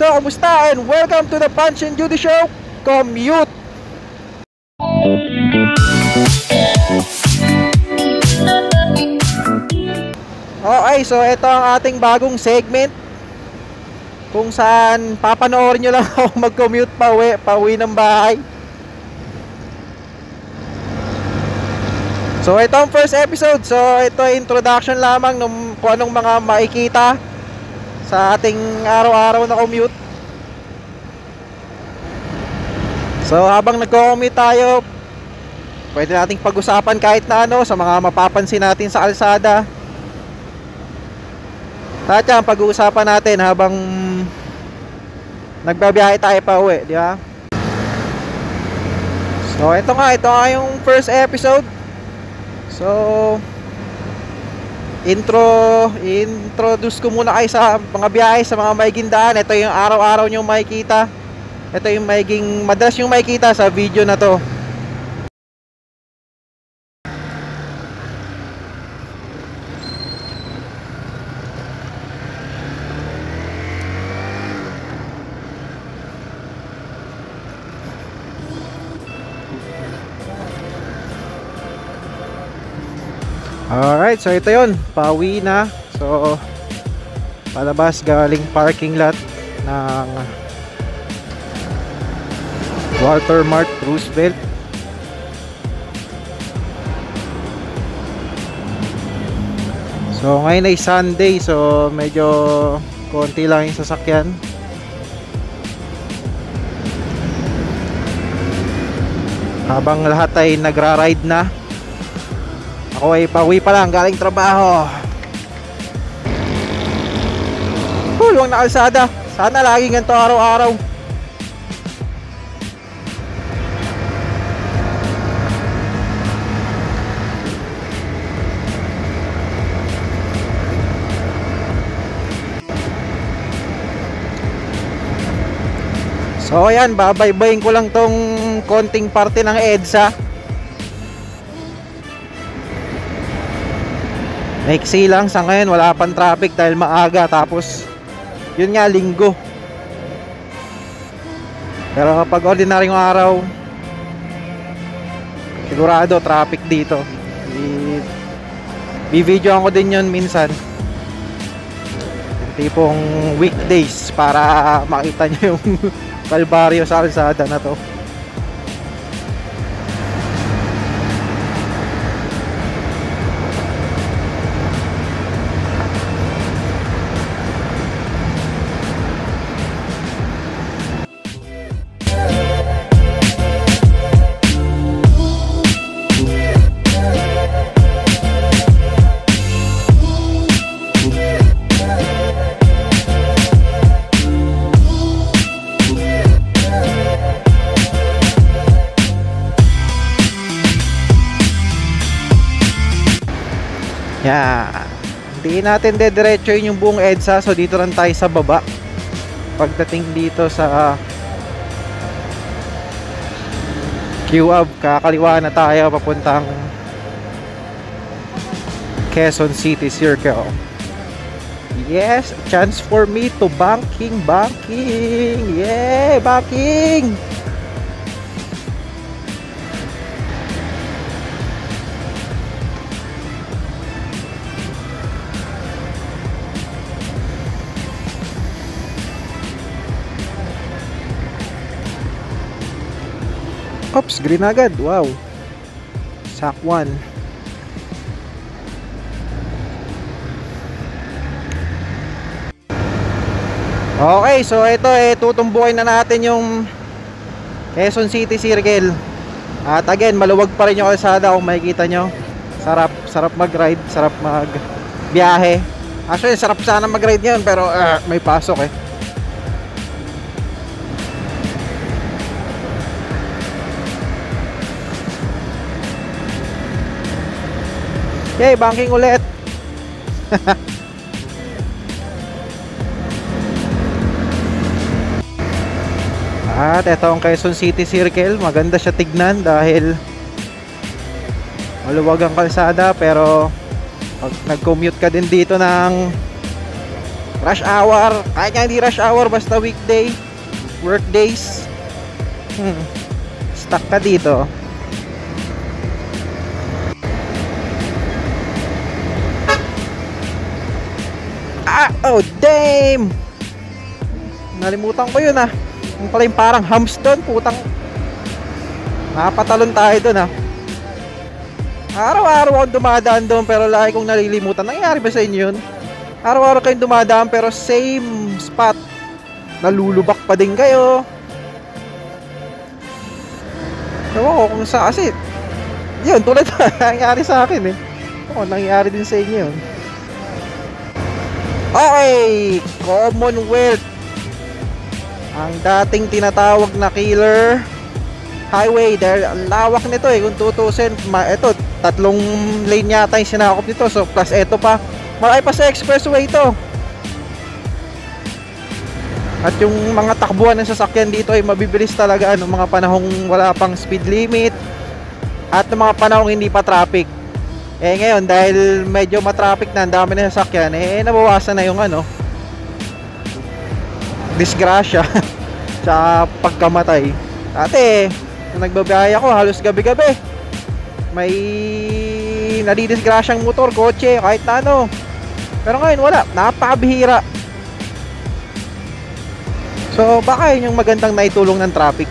So, kamusta? And welcome to the Punch and Judy Show, Commute! Okay, so ito ang ating bagong segment kung saan papanoorin nyo lang ako mag-commute pauwi ng bahay. So ito ang first episode. So ito ay introduction lamang ng kung anong mga makikita sa ating araw-araw na commute. So habang nagko-commute tayo, pwede nating pag-usapan kahit na ano sa mga mapapansin natin sa kalsada. At yan, pag-uusapan natin habang nagbabiyahe tayo pa uwi, di ba? So ito nga yung first episode. So introduce ko muna kayo sa mga biyahe, sa mga maiging daan. Ito yung araw-araw nyo makikita. Ito yung maiging madalas yung makikita sa video na to. Alright, so ito yun, pauwi na. So palabas galing parking lot ng Walter Mart Roosevelt. So ngayon ay Sunday, so medyo konti lang yung sasakyan. Habang lahat ay nagra-ride na, ako ay pauwi pa lang galing trabaho. Luwang na kalsada. Sana lagi ganito araw-araw. So ayan, babaybayin ko lang tong konting parte ng EDSA. Maiksi lang sa ngayon, wala pang traffic dahil maaga, tapos yun nga, linggo. Pero kapag ordinaryong araw, sigurado traffic dito. I-videoan ko din yun minsan, tipong weekdays, para makita nyo yung kalbaryo sa kalsada na to. Yan. Hindi natin dediretso yung buong EDSA. So dito lang tayo sa baba. Pagdating dito sa QAB, kakaliwa na tayo papuntang Quezon City Circle. Yes, a chance for me to banking. Yeah, banking. Oops, green agad. Wow. Sack 1. Okay, so ito tutumbukin na natin yung Quezon City Circle. At again, maluwag pa rin yung kalsada kung makikita nyo. Sarap mag-ride, sarap mag-biyahe. Actually, sarap sana mag-ride ngayon, pero may pasok eh. Yay, banking ulit. At ito ang Quezon City Circle. Maganda siya tignan dahil maluwag ang kalsada, pero pag nag-commute ka din dito ng rush hour, kahit nga hindi rush hour, basta weekday, work days, stuck ka dito. Oh damn, nalimutan ko yun yung pala yung parang humps doon, putang, napatalon tayo doon Araw-araw akong dumadaan doon pero lagi kong nalilimutan. Nangyari ba sa inyo yun? Araw-araw kayong dumadaan pero same spot, nalulubak pa din kayo. Ewan ko kung sa kasi yun, tulad nangyari sa akin nangyari din sa inyo yun. Okay, Commonwealth, ang dating tinatawag na killer highway, dahil ang lawak nito kung tutusin, ito 3 lane yata yung sinakop nito, so plus ito pa, malaki pa sa expressway ito. At yung mga takbuhan ng sasakyan dito ay mabibilis talaga ng mga panahong wala pang speed limit at ng mga panahong hindi pa traffic. Ngayon dahil medyo matraffic na, ang dami na sasakyan, nabawasan na yung disgrasya sa pagkamatay. Dati nung nagbabiyahe ako, halos gabi-gabi may nadidisgrasyang motor, kotse, kahit na pero ngayon wala, napakabihira. So baka yun yung magandang naitulong ng traffic.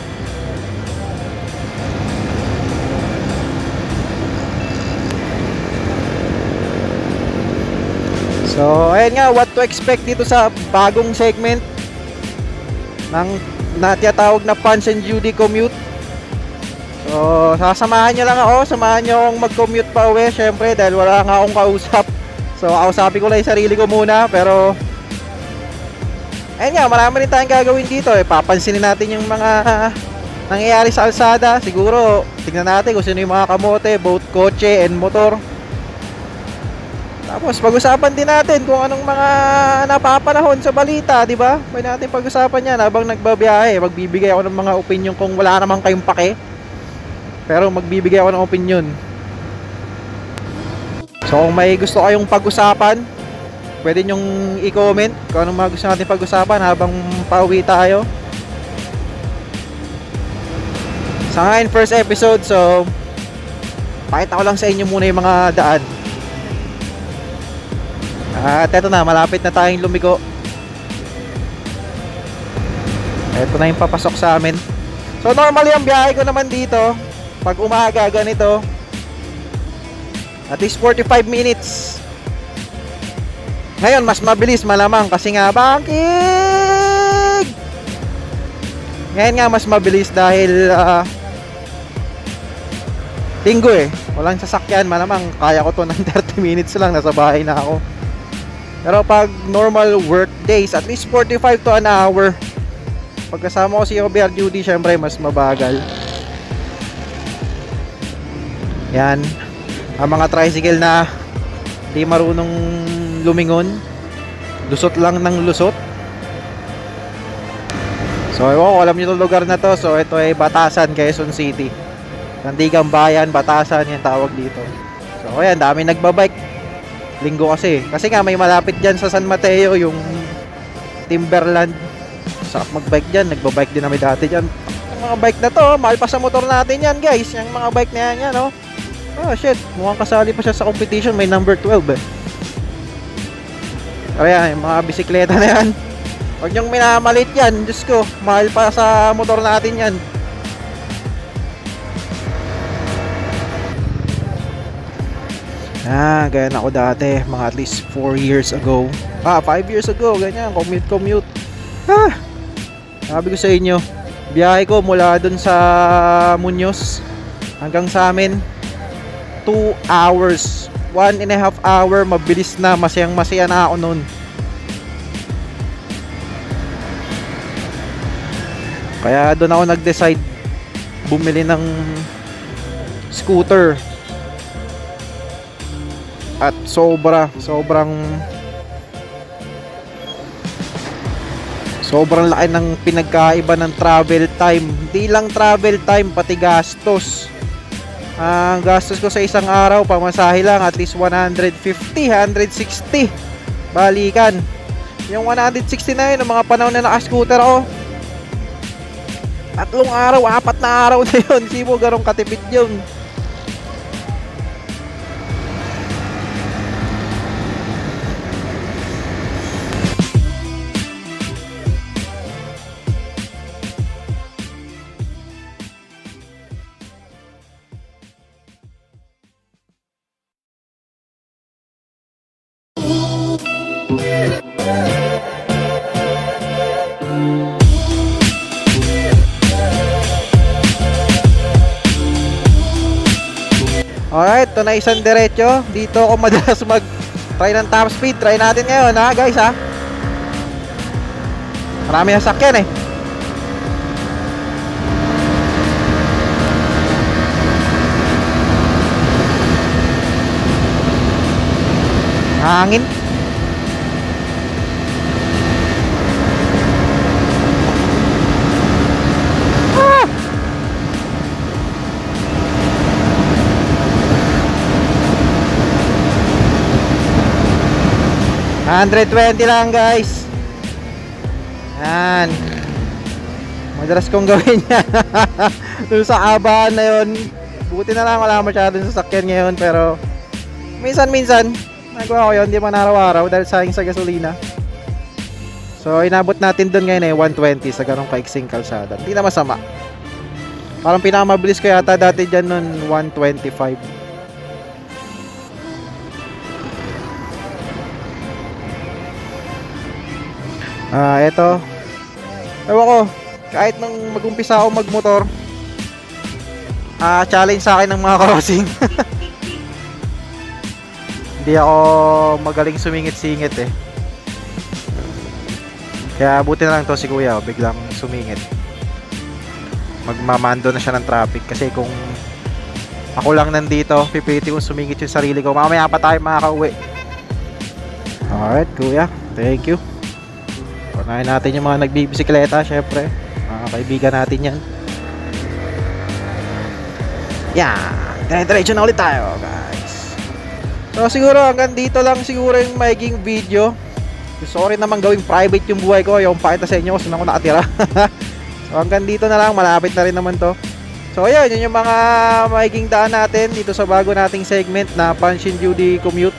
So ayan nga, what to expect dito sa bagong segment ng natiyatawag na Punch and Judy commute. So sasamahan nyo lang ako, samahan nyo akong mag-commute pa uwi, syempre dahil wala nga akong kausap. So kausapin ko lang yung sarili ko muna. Pero ayun nga, marami rin tayong gagawin dito papansinin natin yung mga nangyayari sa kalsada. Siguro tignan natin kung sino yung mga kamote, both kotse and motor. Tapos pag-usapan din natin kung anong mga napapanahon sa balita, di ba? Pwede natin pag-usapan yan habang nagbabiyahe. Magbibigay ako ng mga opinion kung wala naman kayong pake, pero magbibigay ako ng opinion. So kung may gusto kayong pag-usapan, pwede nyong i-comment kung anong mga gusto natin pag-usapan habang pauwi tayo. Sa ngayon, first episode, so pakita ko lang sa inyo muna yung mga daan. At eto na, malapit na tayong lumiko. Eto na yung papasok sa amin. So normally ang biyahe ko naman dito pag umaga ganito, at least 45 minutes. Ngayon mas mabilis malamang kasi nga bangkig. Ngayon nga mas mabilis dahil linggo walang sasakyan, malamang kaya ko to ng 30 minutes lang, nasa bahay na ako. Pero pag normal work days, at least 45 to an hour. Pagkasama ko si OBR Judy, syempre mas mabagal. Yan, ang mga tricycle na di marunong lumingon, lusot lang ng lusot. So alam nyo itong lugar na to. So ito ay Batasan, Quezon City, Sandigan Bayan, Batasan yung tawag dito. So ayan, dami nagbabike. Linggo kasi nga may malapit dyan sa San Mateo, yung Timberland. Sarap magbike dyan, nagbabike din namin dati dyan. Yung mga bike na to, mahal pa sa motor natin yan guys. Yung mga bike na yan, oh shit, mukhang kasali pa siya sa competition, may number 12 Kaya yung mga bisikleta na yan, huwag nyong minamalit yan, Diyos ko, mahal pa sa motor natin yan. Ganyan ako dati, mga at least 4 years ago. 5 years ago, ganyan, commute. Sabi ko sa inyo, biyahe ko mula dun sa Muñoz hanggang sa amin 2 hours, 1.5 hour, mabilis na, masayang-masaya na ako nun. Kaya doon ako nag-decide bumili ng scooter. At sobrang laki ng pinagkaiba ng travel time. Hindi lang travel time, pati gastos. Ang gastos ko sa isang araw, pamasahe lang, at least 150, 160 balikan. Yung 160 na yun, ng mga panahon na naka-scooter ako. 3 araw, 4 na araw na yun. Hindi mo ganong katipid yun. Alright, ito na isang diretso. Dito ako madalas mag-try ng top speed. Try natin ngayon ha guys ha. Marami na sakyan eh. Hangin. Ah! 120 lang guys. Yan. Madalas kong gawin yan. Doon sa abahan na yun. Buti na lang wala masyadong sasakyan ngayon. Pero minsan-minsan nagawa ko yun. Hindi man araw-araw dahil sayang sa gasolina. So inabot natin doon ngayon 120 sa ganong kaiksing kalsada. Hindi na masama. Parang pinakamabilis ko yata dati dyan nun 125. Eto. Ewan ko, kahit nang mag-umpisa ako magmotor, challenge sa akin ng mga crossing. Hindi ako magaling sumingit-singit eh. Kaya buti na lang to si kuya, biglang sumingit. Magmamando na siya ng traffic. Kasi kung ako lang nandito, pipili kong sumingit yung sarili ko. Mamaya pa tayo makakauwi. Alright kuya, thank you. Unahin natin yung mga nagbibisikleta, syempre. Mga kaibigan natin yan. Yan, diretso na ulit tayo guys. So siguro hanggang dito lang siguro yung magiging video. Gusto ko rin naman gawing private yung buhay ko. Yung pakita sa inyo kung saan ako nakatira. So hanggang dito na lang, malapit na rin naman to. So ayun, yun yung mga magiging daan natin dito sa bago nating segment na Punch and Judy Commute.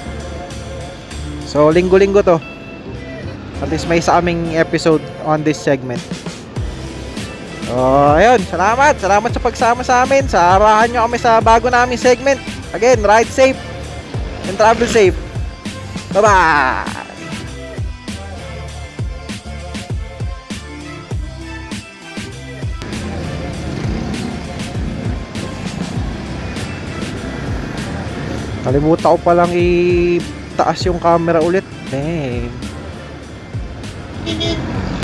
So linggo-linggo to. At least may sa aming episode on this segment. So ayun, salamat sa pagsama sa amin. Sarahan nyo kami sa bago naming segment. Again, ride safe and travel safe. Bye bye. Kalimutan ko palang itaas yung camera ulit. Damn.